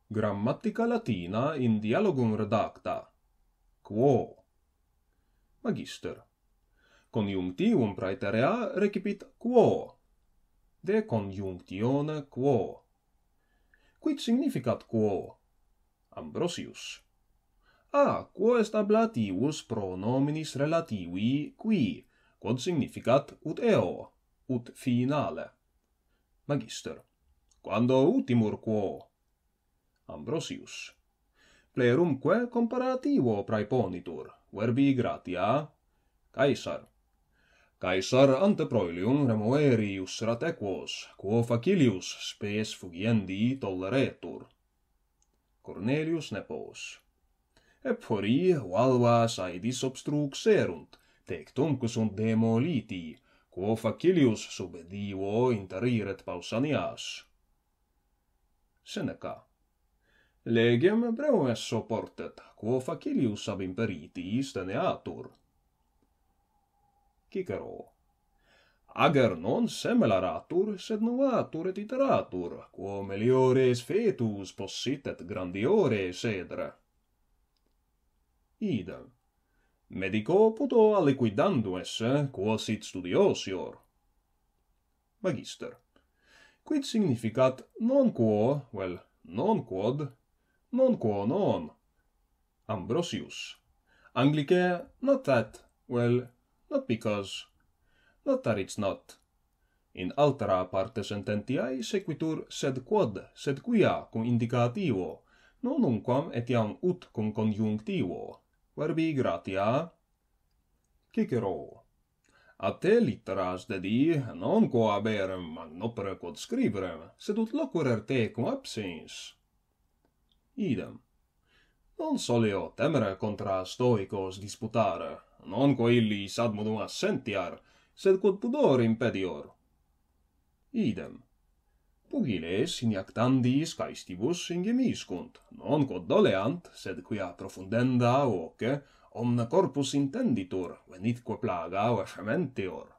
Grammatica Latina in Dialogum Redacta. Quo. Magister. Conjunctivum praeterea recipit quo. De conjunctione quo. Quid significat quo? Ambrosius. Quo est ablativus pronominis relativi qui, quod significat ut eo, ut finale. Magister. Quando ultimur quo? Ambrosius. Plerumque comparativo praeponitur, verbi gratia. Caesar. Caesar ante proelium remoeri usserat equos, quo facilius spes fugiendi tolleretur. Cornelius Nepos. Epori valvas aedis obstruxerunt, tectumque sunt demoliti, quo facilius sub divo interiret Pausanias. Seneca. Legem breves soportet, quo facilius ab imperiti steneatur. Cicero. Ager non semelaratur, sed novatur et iteratur, quo meliores fetus possit et grandiore sedere. Idem. Medico puto aliquidandum esse, quo sit studiosior. Magister. Quid significat non quo, non quod, non quo non. Ambrosius. Anglice not that, not because, not that it's not. In altera parte sententiae sequitur sed quod, sed quia cum indicativo, non unquam etiam ut cum conjunctivo. Verbi gratia. Cicero. A te litteras dedi, non quo haberem magnopere quod scriberem, sed ut loquerer te cum absens. Idem. Non soleo temere contra stoicos disputare, non quo illis ad modum assentiar, sed quod pudor impedior. Idem. Pugiles in iactandis caestibus ingemiscunt, non quod doleant, sed quia profundenda voce omne corpus intenditur, venitque plaga o efementior.